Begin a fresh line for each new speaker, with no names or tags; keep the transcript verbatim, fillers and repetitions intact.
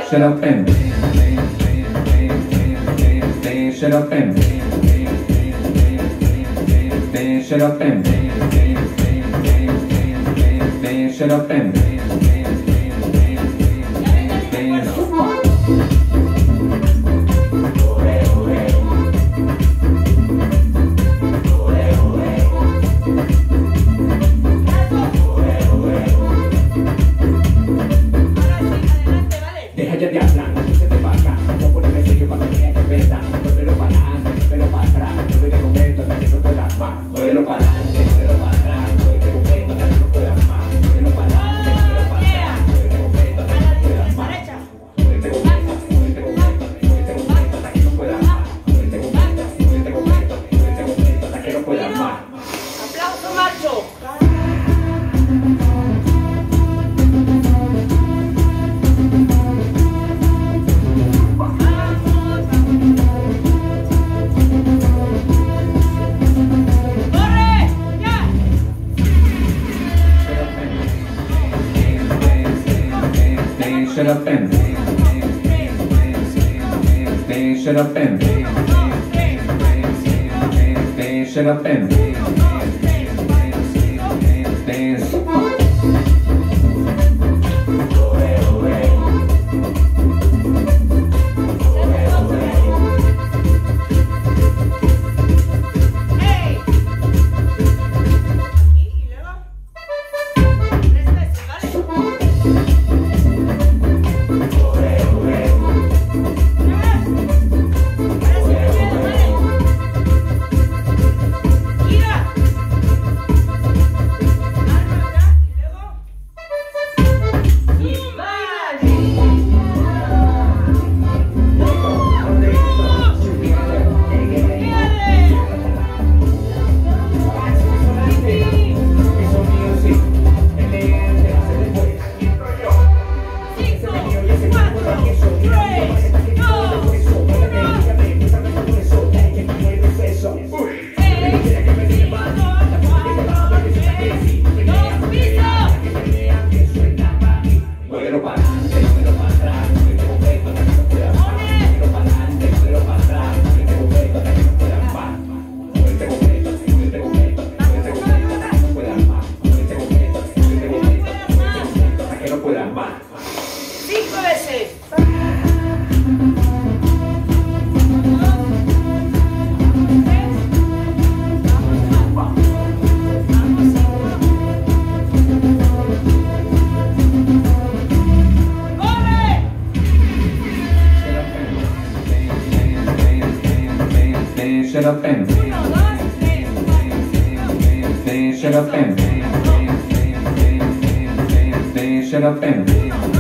Shut up and shut up and shut up and shut up and
deja ya de hablar, no se te pasa. No ponerme serio cuando tenía que pensar. Muévelo para adelante, muévelo para atrás. No te comento hasta que no puedas más. Muévelo para adelante, muévelo para atrás. No te comento hasta que no puedas más. Muévelo para adelante, muévelo para atrás. No te comento hasta que no puedas más. Muévete comento, muévete comento, muévete comento hasta que no puedas más. Muévete comento, muévete comento, muévete comento hasta que no puedas más.
¡Aplauso, macho!
Shut up and shut up and shut up and
¡Cinco veces!
Shut up and shut up and shut up and